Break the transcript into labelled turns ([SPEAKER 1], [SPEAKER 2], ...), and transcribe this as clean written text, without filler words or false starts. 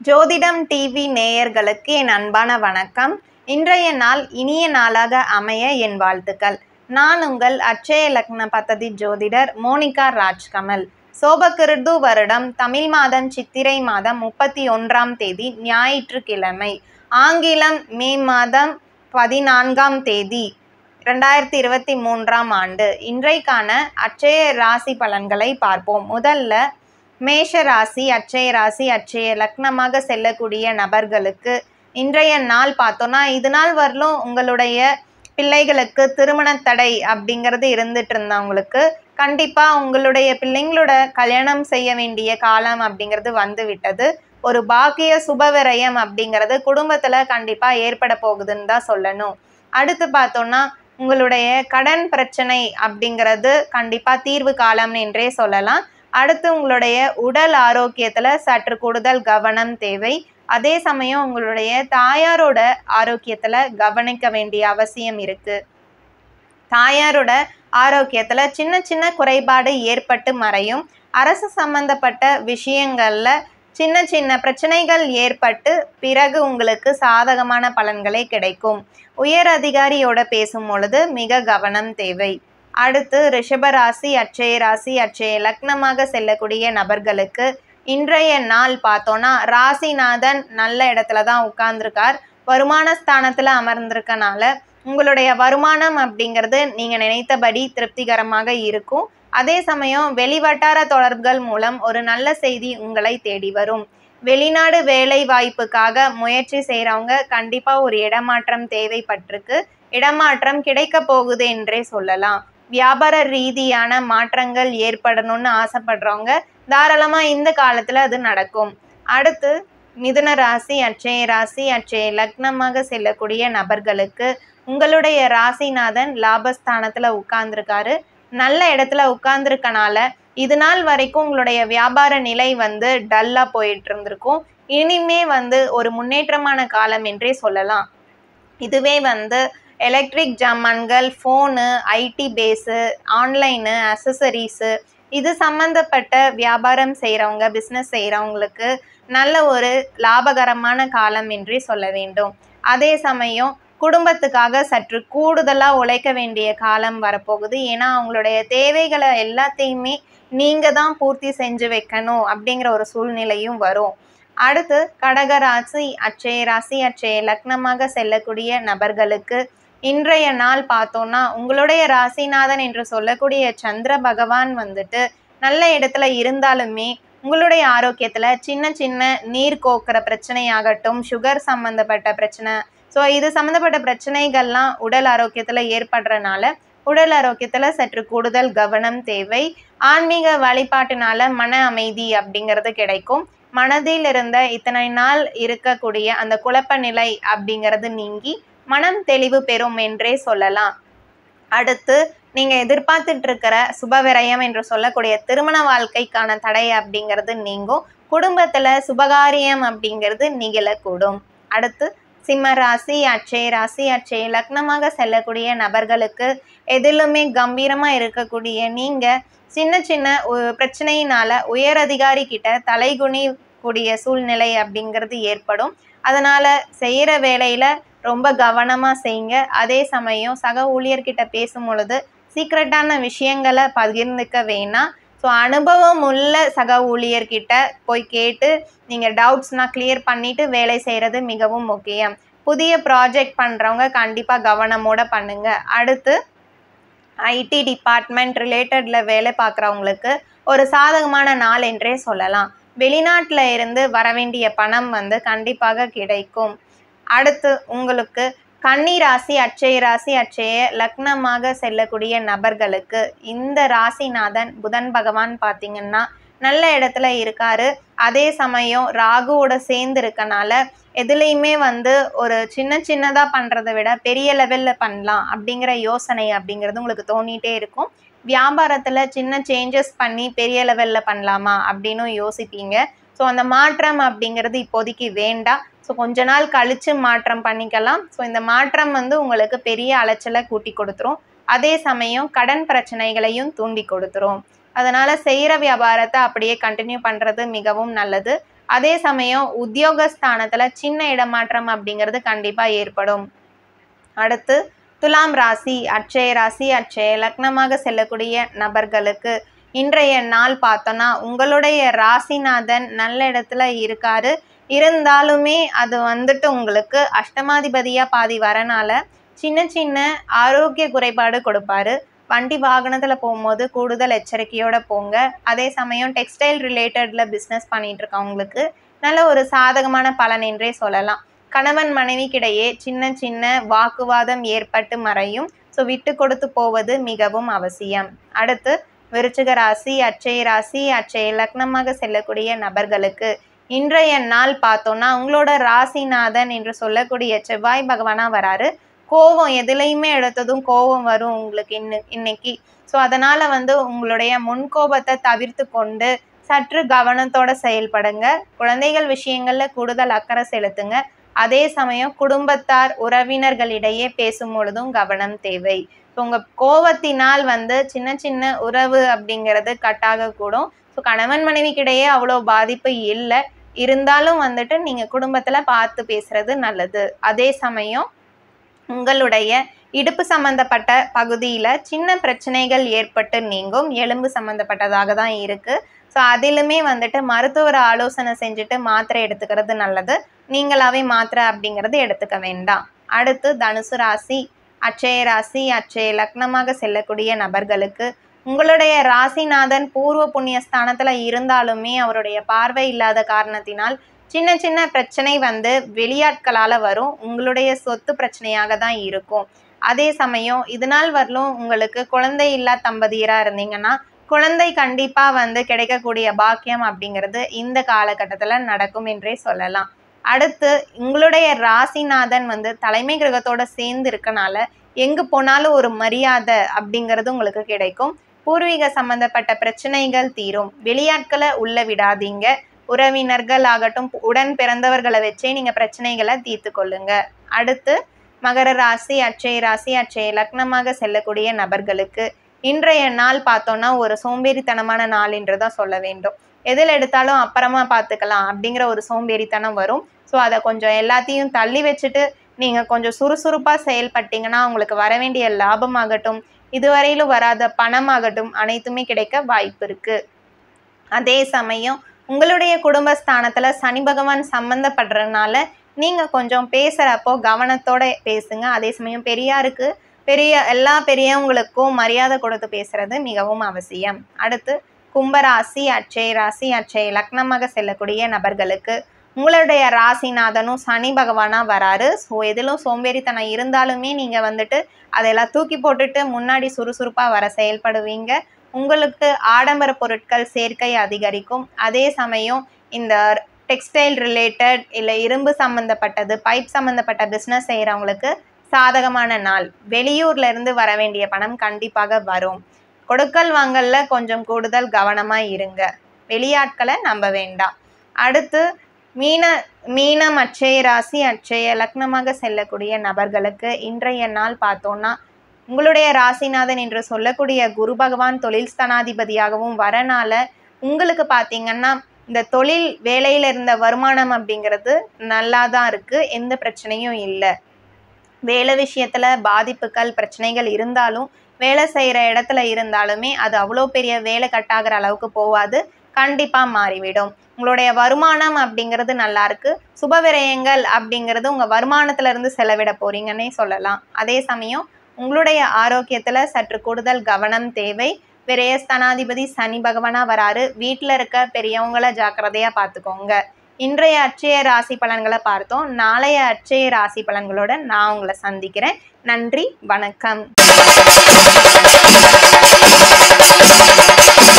[SPEAKER 1] ஜோதிடம் டிவி நேயர்களுக்கு என் அன்பான வணக்கம். இன்றைய நாள் இனிய நாளாக அமைய என் வாழ்த்துக்கள். நான் உங்கள் அட்சய லக்ன பத்ததி ஜோதிடர் மோனிகா ராஜ்கமல். சோபகிருது வருடம் தமிழ் மாதம் சித்திரை மாதம் 31ஆம் தேதி ஞாயிற்றுக்கிழமை, ஆங்கிலம் மே மாதம் 14ஆம் தேதி 2023ஆம் ஆண்டு. இன்றைக்கான அட்சய ராசி பலன்களை பார்ப்போம். முதல்ல மேஷ ராசி, அட்சய ராசி, அட்சய லக்னமாக செல்லக்கூடிய நபர்களுக்கு இன்றைய நாள் பார்த்தோன்னா, இது நாள் வரலும் உங்களுடைய பிள்ளைகளுக்கு திருமண தடை அப்படிங்கிறது இருந்துட்டு இருந்தவங்களுக்கு கண்டிப்பாக உங்களுடைய பிள்ளைங்களோட கல்யாணம் செய்ய வேண்டிய காலம் அப்படிங்கிறது வந்து விட்டது. ஒரு பாக்கிய சுபவிரயம் அப்படிங்கிறது குடும்பத்தில் கண்டிப்பாக ஏற்பட போகுதுன்னு தான் சொல்லணும். அடுத்து பார்த்தோன்னா, உங்களுடைய கடன் பிரச்சனை அப்படிங்கிறது கண்டிப்பாக தீர்வு காலம் என்றே சொல்லலாம். அடுத்து உங்களுடைய உடல் ஆரோக்கியத்தில் சற்று கூடுதல் கவனம் தேவை. அதே சமயம் உங்களுடைய தாயாரோட ஆரோக்கியத்தில் கவனிக்க வேண்டிய அவசியம் இருக்கு. தாயாரோட ஆரோக்கியத்தில் சின்ன சின்ன குறைபாடு ஏற்பட்டு மறையும். அரசு சம்பந்தப்பட்ட விஷயங்களில் சின்ன சின்ன பிரச்சனைகள் ஏற்பட்டு பிறகு உங்களுக்கு சாதகமான பலன்களே கிடைக்கும். உயர் அதிகாரியோட பேசும் பொழுது மிக கவனம் தேவை. அடுத்து ரிஷப ராசி, அட்சய ராசி, அட்சய லக்னமாக செல்லக்கூடிய நபர்களுக்கு இன்றைய நாள் பார்த்தோன்னா, ராசிநாதன் நல்ல இடத்துல தான் உட்கார்ந்துருக்கார். வருமான ஸ்தானத்தில் அமர்ந்திருக்கனால உங்களுடைய வருமானம் அப்படிங்கிறது நீங்கள் நினைத்தபடி திருப்திகரமாக இருக்கும். அதே சமயம் வெளிவட்டார தொடர்புகள் மூலம் ஒரு நல்ல செய்தி உங்களை தேடி வரும். வெளிநாடு வேலை வாய்ப்புக்காக முயற்சி செய்கிறவங்க கண்டிப்பாக ஒரு இடமாற்றம் தேவைப்பட்டிருக்கு. இடமாற்றம் கிடைக்க போகுது என்றே சொல்லலாம். வியாபார ரீதியான மாற்றங்கள் ஏற்படணும்னு ஆசைப்படுறவங்க தாராளமாக இந்த காலத்தில் அது நடக்கும். அடுத்து மிதுன ராசி, அட்சய ராசி, அட்சய லக்னமாக செல்லக்கூடிய நபர்களுக்கு உங்களுடைய ராசிநாதன் லாபஸ்தானத்தில் உட்கார்ந்துருக்காரு. நல்ல இடத்துல உட்கார்ந்துருக்கனால இது நாள் வரைக்கும் உங்களுடைய வியாபார நிலை டல்லாக போயிட்டு இருந்திருக்கும். இனிமே ஒரு முன்னேற்றமான காலம் என்றே சொல்லலாம். இதுவே எலக்ட்ரிக் ஜாமான்கள், ஃபோனு, ஐடி பேஸு, ஆன்லைனு, அசசரிஸு இது சம்மந்தப்பட்ட வியாபாரம் செய்கிறவங்க, பிஸ்னஸ் செய்கிறவங்களுக்கு நல்ல ஒரு லாபகரமான காலம் என்றே சொல்ல வேண்டும். அதே சமயம் குடும்பத்துக்காக சற்று கூடுதலாக உழைக்க வேண்டிய காலம் வரப்போகுது. ஏன்னா அவங்களுடைய தேவைகளை எல்லாத்தையுமே நீங்கள் தான் பூர்த்தி செஞ்சு வைக்கணும் அப்படிங்கிற ஒரு சூழ்நிலையும் வரும். அடுத்து கடக ராசி, அட்சய ராசி, அட்சய லக்னமாக செல்லக்கூடிய நபர்களுக்கு இன்றைய நாள் பார்த்தோன்னா, உங்களுடைய ராசிநாதன் என்று சொல்லக்கூடிய சந்திர பகவான் நல்ல இடத்துல இருந்தாலுமே உங்களுடைய ஆரோக்கியத்தில் சின்ன சின்ன நீர் கோக்கிற பிரச்சனையாகட்டும், சுகர் சம்மந்தப்பட்ட பிரச்சனை, ஸோ இது சம்மந்தப்பட்ட பிரச்சனைகள்லாம் உடல் ஆரோக்கியத்தில் ஏற்படுறனால உடல் ஆரோக்கியத்தில் சற்று கூடுதல் கவனம் தேவை. ஆன்மீக வழிபாட்டினால மன அமைதி அப்படிங்கிறது கிடைக்கும். மனதில் இருந்த இத்தனை நாள் இருக்கக்கூடிய அந்த குழப்ப நிலை அப்படிங்கிறது நீங்கி மனம் தெளிவு பெறும் என்றே சொல்லலாம். அடுத்து நீங்கள் எதிர்பார்த்துட்டு இருக்கிற சுபவிரயம் என்று சொல்லக்கூடிய திருமண வாழ்க்கைக்கான தடை அப்படிங்கிறது நீங்கும். குடும்பத்தில் சுபகாரியம் அப்படிங்கிறது நிகழக்கூடும். அடுத்து சிம்ம ராசி, அட்சய ராசி, அட்சய லக்னமாக செல்லக்கூடிய நபர்களுக்கு எதிலுமே கம்பீரமாக இருக்கக்கூடிய நீங்கள் சின்ன சின்ன பிரச்சனையினால உயர் அதிகாரி கிட்ட தலைகுனி கூடிய சூழ்நிலை அப்படிங்கிறது ஏற்படும். அதனால் செய்கிற வேலையில் ரொம்ப கவனமாக செய்யுங்க. அதே சமயம் சக ஊழியர்கிட்ட பேசும் பொழுது சீக்ரெட்டான விஷயங்களை பகிர்ந்துக்க வேணாம். ஸோ அனுபவம் உள்ள சக ஊழியர்கிட்ட போய் கேட்டு நீங்கள் டவுட்ஸ்னால் கிளியர் பண்ணிவிட்டு வேலை செய்கிறது மிகவும் முக்கியம். புதிய ப்ராஜெக்ட் பண்ணுறவங்க கண்டிப்பாக கவனமோடு பண்ணுங்கள். அடுத்து ஐடி டிபார்ட்மெண்ட் ரிலேட்டடில் வேலை பார்க்குறவங்களுக்கு ஒரு சாதகமான நாள் என்றே சொல்லலாம். வெளிநாட்டில் இருந்து வர வேண்டிய பணம் கண்டிப்பாக கிடைக்கும். அடுத்து உங்களுக்கு கன்னி ராசி, அட்சய ராசி, அட்சய லக்னமாக செல்லக்கூடிய நபர்களுக்கு இந்த ராசிநாதன் புதன் பகவான் பார்த்திங்கன்னா நல்ல இடத்துல இருக்காரு. அதே சமயம் ராகுவோட சேர்ந்து இருக்கனால எதுலேயுமே ஒரு சின்னதாக பண்ணுறதை விட பெரிய லெவலில் பண்ணலாம் அப்படிங்கிற யோசனை அப்படிங்கிறது உங்களுக்கு தோணிகிட்டே இருக்கும். வியாபாரத்தில் சின்ன சேஞ்சஸ் பண்ணி பெரிய லெவலில் பண்ணலாமா அப்படின்னு யோசிப்பீங்க. ஸோ அந்த மாற்றம் அப்படிங்கிறது இப்போதைக்கு வேண்டாம். ஸோ கொஞ்ச நாள் கழித்து மாற்றம் பண்ணிக்கலாம். ஸோ இந்த மாற்றம் உங்களுக்கு பெரிய அலைச்சலை கூட்டி கொடுத்துரும். அதே சமயம் கடன் பிரச்சனைகளையும் தூண்டி கொடுத்துரும். அதனால் செய்கிற வியாபாரத்தை அப்படியே கண்டினியூ பண்ணுறது மிகவும் நல்லது. அதே சமயம் உத்தியோகஸ்தானத்துல சின்ன இடமாற்றம் அப்படிங்கிறது கண்டிப்பா ஏற்படும். அடுத்து துலாம் ராசி, அட்சய ராசி, அட்சய லக்னமாக செல்லக்கூடிய நபர்களுக்கு இன்றைய நாள் பார்த்தோன்னா உங்களுடைய ராசிநாதன் நல்ல இடத்துல இருக்காரு. இருந்தாலுமே அது வந்துட்டு உங்களுக்கு அஷ்டமாதிபதியா பாதி வரனால சின்ன சின்ன ஆரோக்கிய குறைபாடு கொடுப்பாரு. வண்டி வாகனத்துல போகும்போது கூடுதல் எச்சரிக்கையோட போங்க. அதே சமயம் டெக்ஸ்டைல் ரிலேட்டட்ல பிஸ்னஸ் பண்ணிட்டு இருக்கவங்களுக்கு நல்ல ஒரு சாதகமான பலன் என்றே சொல்லலாம். கணவன் மனைவிக்கிடையே சின்ன சின்ன வாக்குவாதம் ஏற்பட்டு மறையும். ஸோ விட்டு கொடுத்து போவது மிகவும் அவசியம். அடுத்து விருச்சிக ராசி, அட்சய ராசி, அட்சய லக்னமாக செல்லக்கூடிய நபர்களுக்கு இன்றைய நாள் பார்த்தோன்னா உங்களோட ராசிநாதன் என்று சொல்லக்கூடிய செவ்வாய் பகவானா வராரு. கோவம் எதுலையுமே எடுத்ததும் கோவம் வரும் உங்களுக்கு இன்னைக்கு. ஸோ அதனால உங்களுடைய முன்கோபத்தை தவிர்த்து கொண்டு சற்று கவனத்தோட செயல்படுங்க. குழந்தைகள் விஷயங்கள்ல கூடுதல் அக்கறை செலுத்துங்க. அதே சமயம் குடும்பத்தார் உறவினர்களிடையே பேசும் பொழுதும் கவனம் தேவை. உங்க கோவத்தினால் சின்ன சின்ன உறவு அப்படிங்கிறது கட்டாக கூடும். ஸோ கணவன் மனைவிக்கிடையே அவ்வளோ பாதிப்பு இல்லை. இருந்தாலும் நீங்க குடும்பத்துல பார்த்து பேசுறது நல்லது. அதே சமயம் உங்களுடைய இடுப்பு சம்பந்தப்பட்ட பகுதியில சின்ன பிரச்சனைகள் ஏற்பட்டு நீங்கும். எலும்பு சம்பந்தப்பட்டதாக தான் இருக்கு. ஸோ அதிலுமே மருத்துவர் ஆலோசனை செஞ்சுட்டு மாத்திரை எடுத்துக்கிறது நல்லது. நீங்களாவே மாத்திரை அப்படிங்கிறது எடுத்துக்க வேண்டாம். அடுத்து தனுசு ராசி, அட்சய ராசி, அட்சய லக்னமாக செல்லக்கூடிய நபர்களுக்கு உங்களுடைய ராசிநாதன் பூர்வ புண்ணிய ஸ்தானத்துல இருந்தாலுமே அவருடைய பார்வை இல்லாத காரணத்தினால் சின்ன சின்ன பிரச்சனை வெளியாட்களால வரும். உங்களுடைய சொத்து பிரச்சனையாக தான் இருக்கும். அதே சமயம் இதனால் வரலும் உங்களுக்கு குழந்தை இல்லா தம்பதியரா இருந்தீங்கன்னா குழந்தை கண்டிப்பா கிடைக்கக்கூடிய பாக்கியம் அப்படிங்கிறது இந்த காலகட்டத்துல நடக்கும் என்றே சொல்லலாம். அடுத்து உங்களுடைய ராசிநாதன் தலைமை கிரகத்தோட சேர்ந்து இருக்கனால எங்கு போனாலும் ஒரு மரியாதை அப்படிங்கிறது உங்களுக்கு கிடைக்கும். பூர்வீக சம்பந்தப்பட்ட பிரச்சனைகள் தீரும். வெளியாட்களை உள்ள விடாதீங்க. உறவினர்கள் ஆகட்டும், உடன் பிறந்தவர்களை வச்சே நீங்க பிரச்சனைகளை தீர்த்து கொள்ளுங்க. அடுத்து மகர ராசி, அட்சய ராசி, அட்சய லக்னமாக செல்லக்கூடிய நபர்களுக்கு இன்றைய நாள் பார்த்தோன்னா ஒரு சோம்பேறித்தனமான நாள் என்று தான் சொல்ல வேண்டும். எதில் எடுத்தாலும் அப்புறமா பார்த்துக்கலாம் அப்படிங்கிற ஒரு சோம்பேறித்தனம் வரும். ஸோ அதை கொஞ்சம் எல்லாத்தையும் தள்ளி வச்சுட்டு நீங்கள் கொஞ்சம் சுறுசுறுப்பாக செயல்பட்டீங்கன்னா உங்களுக்கு வர வேண்டிய லாபமாகட்டும், இதுவரையிலும் வராத பணமாகட்டும் அனைத்துமே கிடைக்க வாய்ப்பு இருக்கு. அதே சமயம் உங்களுடைய குடும்பஸ்தானத்துல சனி பகவான் சம்பந்தப்படுறதுனால நீங்க கொஞ்சம் பேசுறப்போ கவனத்தோட பேசுங்க. அதே சமயம் எல்லா பெரியவங்களுக்கும் மரியாதை கொடுத்து பேசுறது மிகவும் அவசியம். அடுத்து கும்பராசி, அட்சய ராசி, அட்சய லக்னமாக செல்லக்கூடிய நபர்களுக்கு உங்களுடைய ராசிநாதனும் சனி பகவானா வராரு. ஸோ எதிலும் சோம்பேறித்தனம் இருந்தாலுமே நீங்க அதெல்லாம் தூக்கி போட்டுட்டு முன்னாடி சுறுசுறுப்பா வர செயல்படுவீங்க. உங்களுக்கு ஆடம்பர பொருட்கள் சேர்க்கை அதிகரிக்கும். அதே சமயம் இந்த டெக்ஸ்டைல் ரிலேட்டட் இல்லை இரும்பு சம்மந்தப்பட்டது, பைப் சம்மந்தப்பட்ட பிஸ்னஸ் செய்கிறவங்களுக்கு சாதகமான நாள். வெளியூர்ல இருந்து வர வேண்டிய பணம் கண்டிப்பாக வரும். கொடுக்கல் வாங்கல்ல கொஞ்சம் கூடுதல் கவனமா இருங்க. வெளியாட்களை நம்ப வேண்டாம். அடுத்து மீனம், அட்சய ராசி, அட்சய லக்னமாக செல்லக்கூடிய நபர்களுக்கு இன்றைய நாள் பார்த்தோன்னா உங்களுடைய ராசிநாதன் என்று சொல்லக்கூடிய குரு பகவான் தொழில் ஸ்தானாதிபதியாகவும் வரனால உங்களுக்கு பார்த்தீங்கன்னா இந்த தொழில் வேலையில இருந்த வருமானம் அப்படிங்கிறது நல்லா தான் இருக்கு. எந்த பிரச்சனையும் இல்லை. வேலை விஷயத்துல பாதிப்புகள் பிரச்சனைகள் இருந்தாலும் வேலை செய்கிற இடத்துல இருந்தாலுமே அது அவ்வளோ பெரிய வேலை கட்டாகிற அளவுக்கு போகாது. கண்டிப்பாக மாறிவிடும். உங்களுடைய வருமானம் அப்படிங்கிறது நல்லா இருக்கு. சுப விரயங்கள் அப்படிங்கிறது உங்கள் வருமானத்துல இருந்து செலவிட போறீங்கன்னே சொல்லலாம். அதே சமயம் உங்களுடைய ஆரோக்கியத்துல சற்று கூடுதல் கவனம் தேவை. விரயஸ்தானாதிபதி சனி பகவானா வராரு. வீட்டில் இருக்க பெரியவங்களை ஜாக்கிரதையா பார்த்துக்கோங்க. இன்றைய அட்சய ராசி பலன்களை பார்த்தோம். நாளைய அட்சய ராசி பலன்களோட நான் உங்களை சந்திக்கிறேன். நன்றி, வணக்கம்.